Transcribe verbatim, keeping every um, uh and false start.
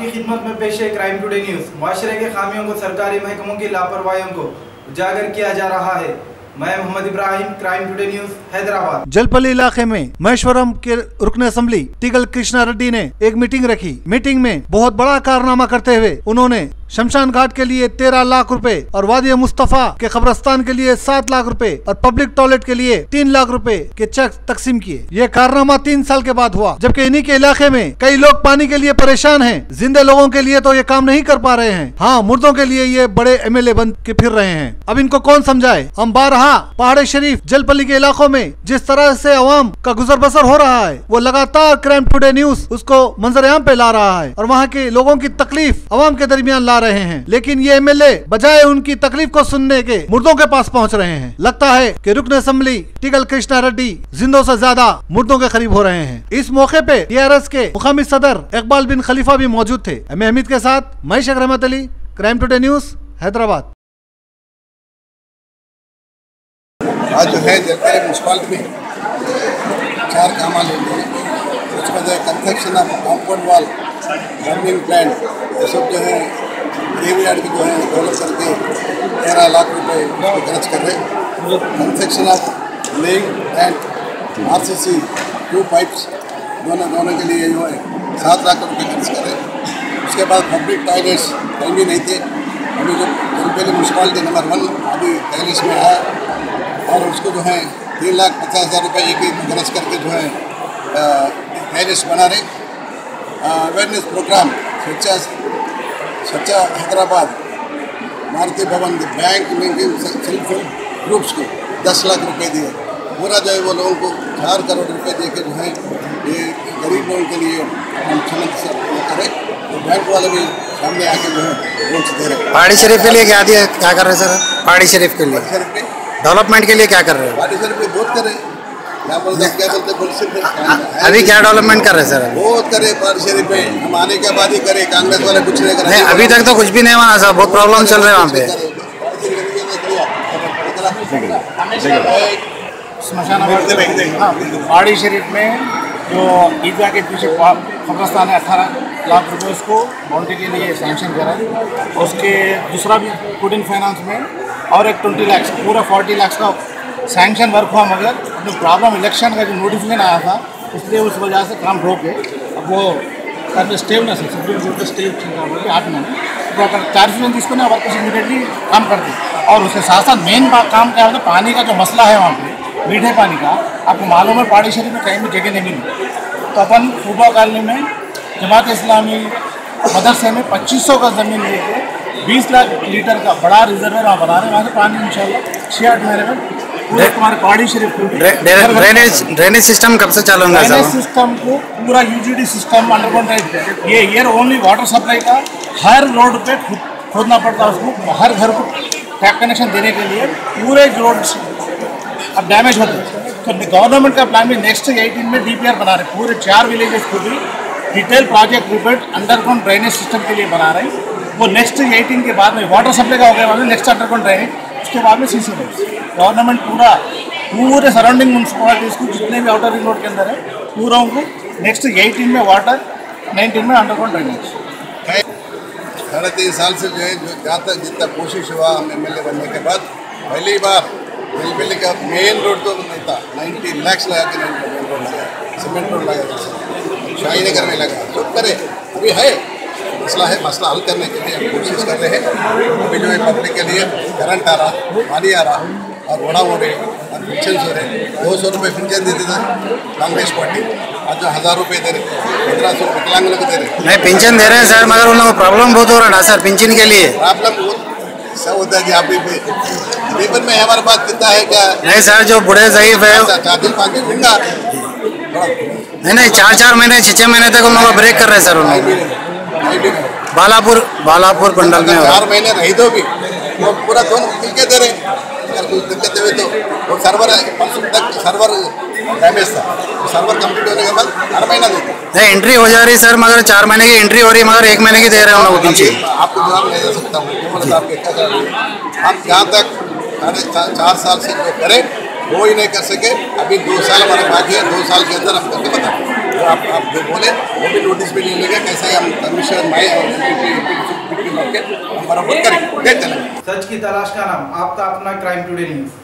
आपकी खिदमत में पेश है क्राइम टुडे न्यूज। मुआशरे के खामियों को सरकारी महकमों की लापरवाहियों को उजागर किया जा रहा है। मैं Mohammed Ibrahim, crime today news, Hyderabad. Jalpally इलाके में महेश्वरम के रुकन असेंबली टीगल कृष्णा रेड्डी ने एक मीटिंग रखी। मीटिंग में बहुत बड़ा कारनामा करते हुए उन्होंने शमशान घाट के लिए तेरह लाख रुपए और वादी मुस्तफा के कब्रिस्तान के लिए सात लाख रुपए और पब्लिक टॉयलेट के लिए तीन लाख रुपए के चेक तकसीम किए। ये कारनामा तीन साल के बाद हुआ, जबकि इन्हीं के इलाके में कई लोग पानी के लिए परेशान हैं। जिंदे लोगों के लिए तो ये काम नहीं कर पा रहे हैं। हाँ, मुर्दों के लिए ये बड़े एमएलए बन के फिर रहे हैं। अब इनको कौन समझाए। हम बारहा पहाड़ी शरीफ जलपल्ली के इलाकों में जिस तरह से अवाम का गुजर बसर हो रहा है, वो लगातार क्राइम टुडे न्यूज उसको मंजर-ए-आम पे ला रहा है और वहाँ के लोगों की तकलीफ अवाम के दरमियान ला रहे हैं। लेकिन ये एमएलए बजाय उनकी तकलीफ को सुनने के मुर्दों के पास पहुंच रहे हैं। लगता है कि रुकन असेंबली टीगल कृष्णा रेड्डी जिंदों से ज्यादा मुर्दों के करीब हो रहे हैं। इस मौके पे टीआरएस के मुकामी सदर इकबाल बिन खलीफा भी मौजूद थे। एम हमीद के साथ मैं Sheikh Rahmat Ali, crime today news, Hyderabad. आज जो है जलपल्ली म्यूनसिपालिटी में चार काम आने हैं। उसमें जो है construction of compound wall, running plant, ये सब जो है ग्रेवयार्ड की जो है डेवलप करके तेरह लाख रुपए उसको खर्च कर रहे हैं। Construction of laying and RCC two pipes दोनों दोनों के लिए जो है सात लाख रुपए खर्च कर रहे हैं। उसके बाद पब्लिक टॉयलेट्स कहीं भी नहीं थे। अभी जो जलपल्ली म्यूनसिपालिटी नंबर वन अभी तैलीस में आया और उसको जो है तीन लाख पचास हज़ार रुपये एक एक खर्च करके जो है टैरिस बना रहे। Awareness programme Swachha Swachha Hyderabad, Maruti Bhavan, bank linking self help groups को दस लाख रुपए दिए। पूरा जो है वो लोगों को चार करोड़ रुपए दे के जो है ये गरीब लोगों के लिए मुख्यमंत्री साहब करें। तो बैंक वाले भी सामने आके जो है लोन दे रहे। पहाड़ी शरीफ के लिए क्या दिया क्या कर रहे हैं सर? पहाड़ी शरीफ के लिए डेवलपमेंट के लिए क्या कर रहे हैं? पहाड़ी शरीफ पे बहुत करे, क्या बोलते क्या बोलते बोलते अभी क्या डेवलपमेंट कर रहे हैं सर? बहुत करे पहाड़ी शरीफ पे। हम आने के बाद ही करे, कांग्रेस वाले कुछ नहीं करे। नहीं, अभी तक तो कुछ भी नहीं बना सर, बहुत प्रॉब्लम चल रहे हैं वहाँ पे। पहाड़ी शरीफ में जो ईदगाह के पीछे कब्रिस्तान है, अठारह लाख रुपए उसको बाउंड्री के लिए सैंक्शन करा है। उसके दूसरा भी फूड इन फाइनेंस में और एक ट्वेंटी लैक्स पूरा फोर्टी लैक्स का सैंक्शन वर्क हुआ। मगर जो प्रॉब्लम इलेक्शन का जो नोटिफिकेशन आया था इसलिए उस वजह से काम रोके। अब वो करके स्टे ना सर सुप्रीम कोर्ट के स्टे बोल आठ महीने तो अगर चार्जेस इसको ना वर्कर्स इमीडिएटली काम करते। और उसके साथ साथ मेन काम क्या होता है, पानी का जो मसला है वहाँ पे मीठे पानी का, आपको मालूम है पहाड़ी शरीफ में कहीं भी जगह नहीं मिली। तो अपन फूबा कॉलोनी में जमात इस्लामी मदरसे में पच्चीस सौ का ज़मीन लेके बीस लाख लीटर का बड़ा रिजर्वर वहाँ बना रहे हैं। वहाँ से पानी इंशाल्लाह छः आठ महीने में पूरे तुम्हारे पहाड़ी शरीफ ड्रेनेज ड्रेनेज सिस्टम कब से चालू होगा? ड्रेनेज सिस्टम को पूरा यूजीडी सिस्टम अंडरग्राउंड ये ईयर ओनली वाटर सप्लाई का हर रोड पे खोदना पड़ता है उसको, हर घर को टैप कनेक्शन देने के लिए। पूरे रोड अब डैमेज होते हैं तो गवर्नमेंट का प्लान भी नेक्स्ट एटीन में डीपीआर बना रहे हैं। पूरे चार विलेजेस को भी detail project report underground drainage system के लिए बना रहे हैं। वो नेक्स्ट एटीन के बाद में वाटर सप्लाई का हो गया, मतलब नेक्स्ट अंडरग्राउंड ड्रेनेज, उसके बाद में सीसी रोड। गवर्नमेंट पूरा पूरे सराउंडिंग म्यूनसिपालिटीज़ को जितने भी आउटर रिंग रोड के अंदर है पूरा उनको नेक्स्ट एटीन में वाटर, नाइनटीन में अंडरग्राउंड ड्रेनेज। साढ़े तीन साल से जो है जो जहाँ तक जितना कोशिश हुआ हम एम एल ए बनने के बाद पहली बार जलपल्ली का मेन रोड तो नहीं था, नाइन्टी लैक्स लगा के मेन रोड लगा, सीमेंट रोड लगा, शाही नगर में लगा, सब करे। अभी है मसला है, मसला हल करने के लिए हम कोशिश कर रहे हैं। अभी जो है पब्लिक के लिए करंट आ रहा, पानी आ रहा और बड़ा हो रहे और पेंशन हो रहे। दो सौ रुपये पेंशन देते थे कांग्रेस पार्टी, आज जो हज़ार रुपये दे रहे, पंद्रह सौ विकलांग लोग दे रहे। नहीं, पेंशन दे रहे हैं सर, मगर उन लोगों को प्रॉब्लम बहुत हो रहा है सर पेंशन के लिए। प्रॉब्लम सब होता है कि आप पेपर में हमारे पास कितना है क्या? नहीं सर, जो बूढ़े ज़ईफ है चार दिन पाँच दिन दूंगा। नहीं नहीं, चार चार महीने छः छः महीने तक उन लोगों को ब्रेक कर रहे हैं सर। उन लोग बालापुर बालापुर पंडल में चार महीने रही दो भी वो पूरा दोनों मिल के दे रहे। अगर कुछ दिक्कत हुई तो वो सर्वर परसों तक सर्वर डैमेज था, तो सर्वर कंप्लीट होने के बाद हर महीना देते। नहीं, एंट्री हो जा रही सर, मगर चार महीने की एंट्री हो रही है, मगर एक महीने की दे रहे हैं उन लोगों को। आपको जवाब नहीं दे सकता हूँ। आप जहाँ तक साढ़े चार साल से जो करें वो ही नहीं कर सके। अभी दो साल हमारे बाकी है, दो साल के अंदर हम करके बताएं। जो आप आप जो बोले वो भी नोटिस पे ले लेंगे, कैसा है हम कमिश्नर मैं और हम बराबर करेंगे, चलेंगे। सच की तलाश का नाम, आपका अपना क्राइम टुडे न्यूज़।